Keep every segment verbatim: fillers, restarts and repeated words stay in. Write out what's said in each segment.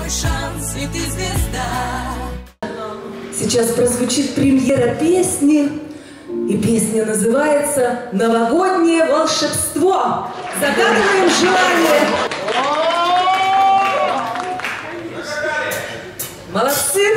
твой шанс, и ты звезда. Сейчас прозвучит премьера песни, и песня называется «Новогоднее волшебство». Загадываем желание. Молодцы!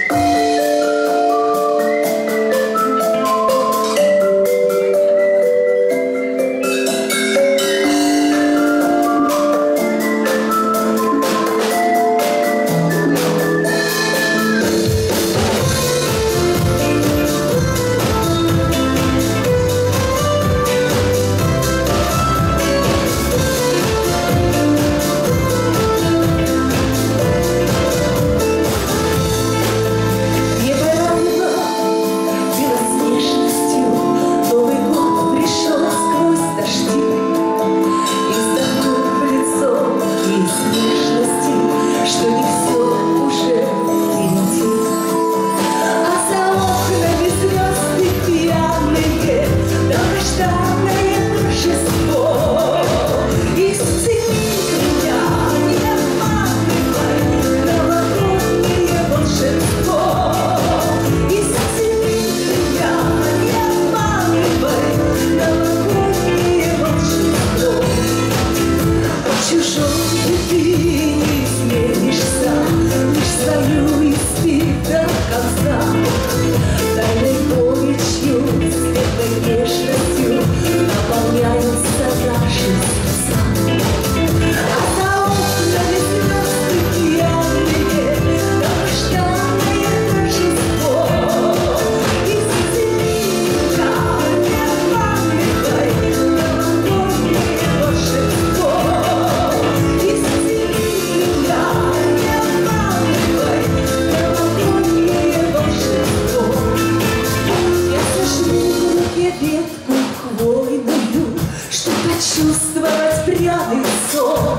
Чувствовать пряный сон.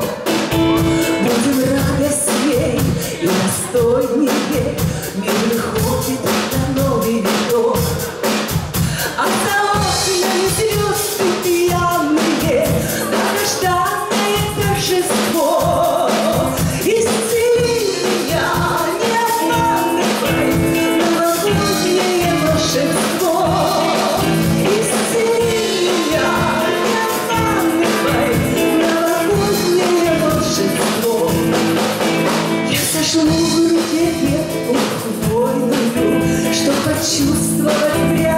Будем радость ей и настойнее. Мир выходит на новый виток. А за окнами звезды пьяные, долгожданное торжество. Исцели меня, не обманывай, новогоднее волшебство. Исцели меня, сожму в руке ветку хвойную, чтоб почувствовать прямо